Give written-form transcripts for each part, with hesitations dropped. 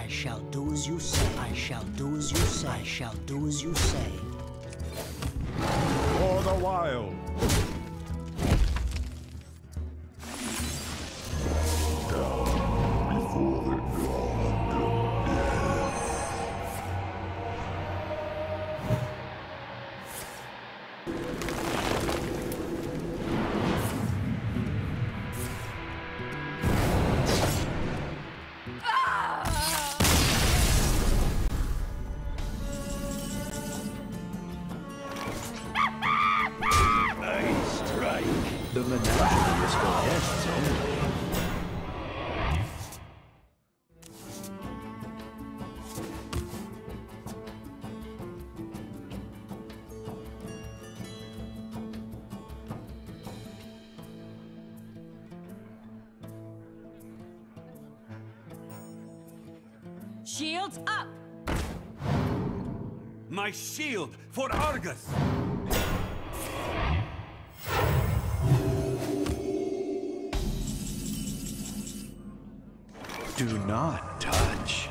shall do as you say. I shall do as you say. I shall do as you say. For the wild. The menagerie is for guests only. Shields up! My shield for Argus! Do not touch.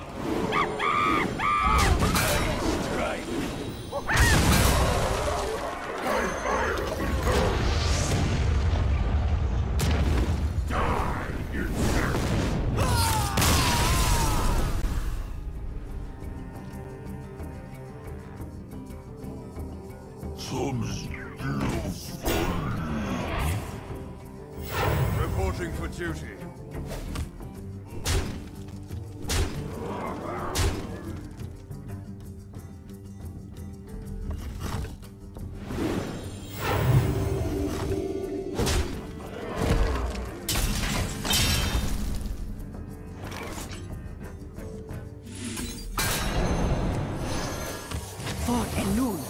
Reporting for duty. Fort and noon.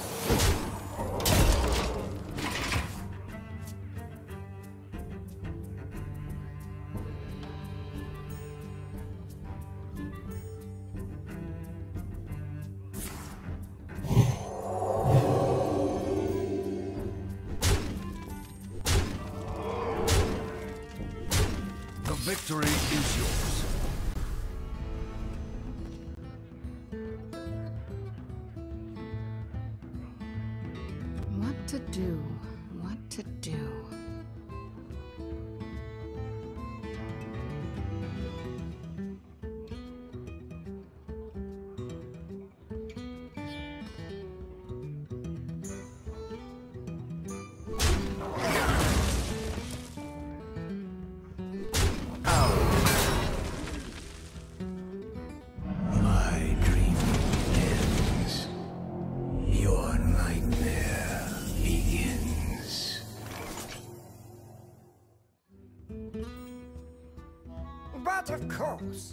The victory is yours. What to do? What to do? My dream ends. Your nightmare begins. But of course.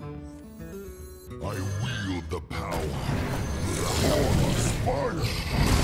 I wield the power. The power of fire.